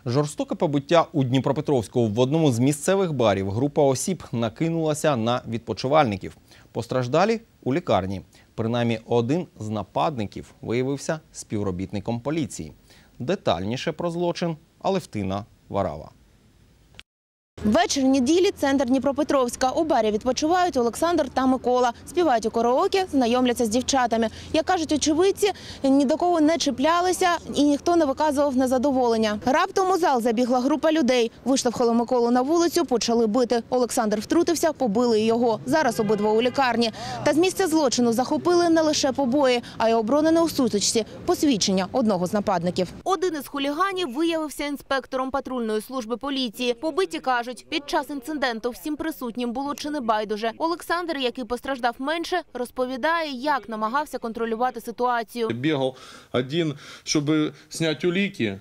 Жорстоке побиття у Дніпропетровську. В одному з місцевих барів група осіб накинулася на відпочивальників. Постраждалі у лікарні. Принаймні один з нападників виявився співробітником поліції. Детальніше про злочин Алевтина Варава. Вечір неділі, центр Дніпропетровська. У барі відпочивають Олександр та Микола. Співають у караоке, знайомляться з дівчатами. Як кажуть очевидці, ні до кого не чіплялися і ніхто не виказував незадоволення. Раптом у зал забігла група людей. Виштовхали Миколу на вулицю, почали бити. Олександр втрутився, побили його. Зараз обидва у лікарні. Та з місця злочину захопили не лише побої, а й оборонене у сутичці посвідчення одного з нападників. Один із хуліганів виявився інспектором патрульної служби поліції. Побиті кажуть, під час інциденту всім присутнім було чи не байдуже. Олександр, який постраждав менше, розповідає, як намагався контролювати ситуацію. Бігав один, щоб зняти улики,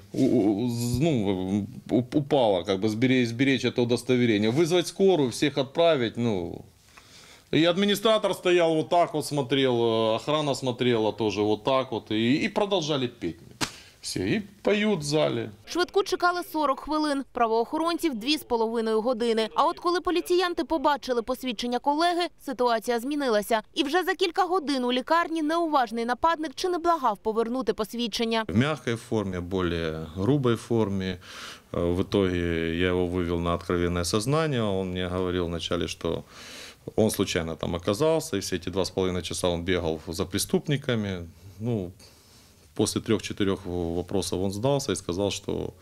упало, зберечь це удостоверення, визвати скорую, всіх відправити, И администратор стоял вот так вот, смотрел, охрана смотрела тоже вот так вот, и продолжали петь. Всі, і поють в залі. Швидку чекали 40 хвилин, правоохоронців – 2,5 години. А от коли поліціянти побачили посвідчення колеги, ситуація змінилася. І вже за кілька годин у лікарні неуважний нападник чи не благав повернути посвідчення. В м'якій формі, більш грубій формі. В итоге я його вивів на откровенное сознание. Он мне говорил вначале, что он случайно там оказался, и все эти 2,5 часа он бегал за преступниками. После 3-4 вопросов он сдался и сказал, что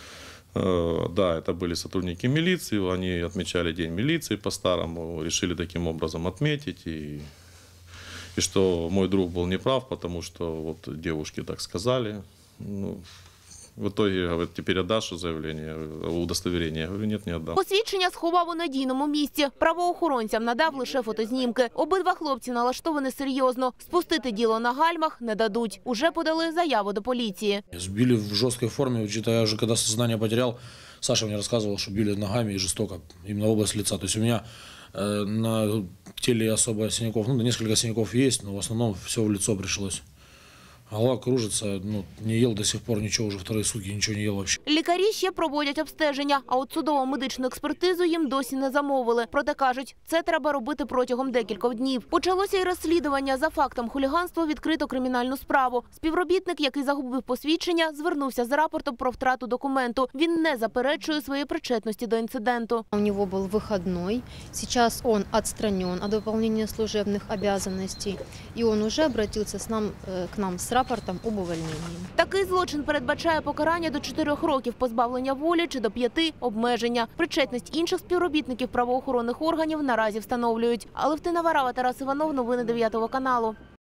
да, это были сотрудники милиции, они отмечали День милиции по-старому, решили таким образом отметить, и что мой друг был неправ, потому что вот девушки так сказали. В итоге, говорит, теперь отдашь заявление, удостоверение? Я говорю, нет, не отдам. Посвідчення сховав у надійному місці. Правоохоронцям надав лише фотознімки. Обидва хлопці налаштовані серйозно. Спустити діло на гальмах не дадуть. Уже подали заяву до поліції. Сбили в жесткой форме, учитывая, я уже когда сознание потерял, Саша мне рассказывал, что били ногами и жестоко, именно в область лица. То есть у меня на теле особо синяков, несколько синяков есть, но в основном все в лицо пришлось. Голова кружится, не ел до сих пор ничего, уже вторые сутки ничего не ел вообще. Лікарі ще проводять обстеження, а от судово-медичну експертизу їм досі не замовили. Проте кажуть, це треба робити протягом декількох днів. Почалося й розслідування. За фактом хуліганства відкрито кримінальну справу. Співробітник, який загубив посвідчення, звернувся з рапортом про втрату документу. Він не заперечує своєї причетності до інциденту. У нього був вихідний. Зараз він відсторонений від виконання службових обов'язків. І він вже звернувся к нам з рапортом об увольненні. Такий злочин передбачає покарання до 4 років позбавлення волі чи до 5 – обмеження. Причетність інших співробітників правоохоронних органів наразі встановлюють. Алевтина Варава, Тарас Іванов, новини 9 каналу.